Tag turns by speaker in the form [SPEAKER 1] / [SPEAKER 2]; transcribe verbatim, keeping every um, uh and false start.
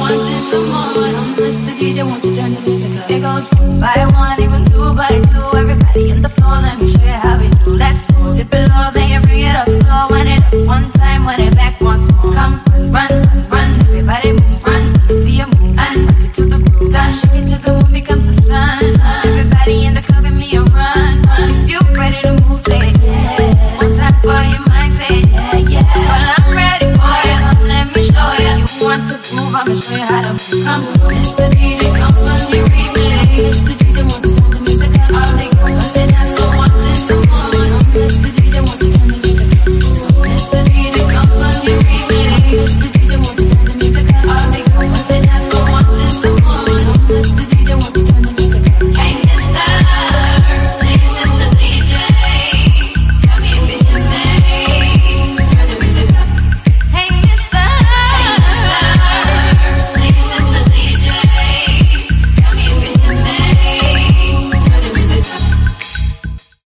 [SPEAKER 1] wanting some more. Mister D J, won't you turn the music up? It goes by one, even two by two. Everybody on the floor, let me show you how we do. Let's go. Dip it low, then you bring it up slow. Wind it up one time, wind it back once more. Come run, run, run, everybody move, run. Let me see you move and rock it to the groove. Done, shake it till the moon becomes the sun. Everybody in the club, give me a run. If you ready to move, say yeah. One time for your mind, say yeah, yeah. Well, I'm ready for you, come let me show you. You want to move, I'ma show you how to move. Come on, Mister D J, come on your replay. Mister D J, want to